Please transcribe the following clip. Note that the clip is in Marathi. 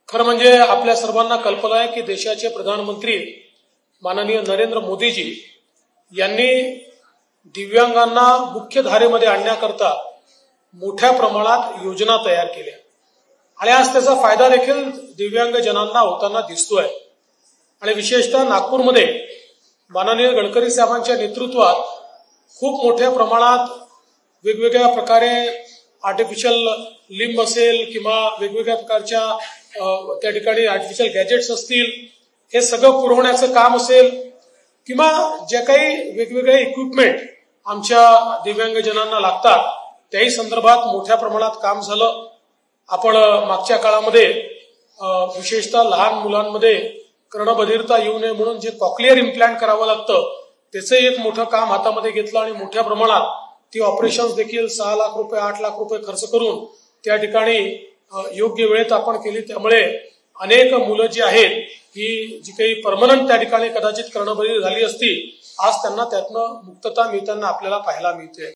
खरं म्हणजे आपल्या सर्वांना कल्पना आहे की देशाचे प्रधानमंत्री माननीय नरेंद्र मोदीजी यांनी दिव्यांगांना मुख्य धारेमध्ये आणण्याकरता मोठ्या प्रमाणात योजना तयार केल्या आणि आज त्याचा फायदा देखील दिव्यांगजनांना होताना दिसतोय। आणि विशेषतः नागपूरमध्ये माननीय गडकरी साहेबांच्या नेतृत्वात खूप मोठ्या प्रमाणात वेगवेगळ्या प्रकारे आर्टिफिशियल लिंब असेल किंवा वेगवेगळ्या प्रकारच्या त्या ठिकाणी आर्टिफिशियल गॅजेट्स असतील, हे सगळं पुरवण्याचं काम असेल किंवा जे काही वेगवेगळे इक्विपमेंट आमच्या दिव्यांगजनांना लागतात त्याही संदर्भात मोठ्या प्रमाणात काम झालं। आपण मागच्या काळामध्ये विशेषतः लहान मुलांमध्ये कर्णबधिरता येऊ नये म्हणून जे कॉक्लिअर इम्प्लांट करावं लागतं त्याचं एक मोठं काम हातामध्ये घेतलं आणि मोठ्या प्रमाणात ती ऑपरेशन्स देखील 6 लाख रुपये 8 लाख रुपये खर्च करून त्या ठिकाणी योग्य वेळेत आपण केली। त्यामुळे अनेक मुलं जी आहेत ही जी काही परमनंट त्या ठिकाणी कदाचित कर्णबधिर झाली असती, आज त्यांना त्यातनं मुक्तता मिळताना आपल्याला पाहायला मिळते।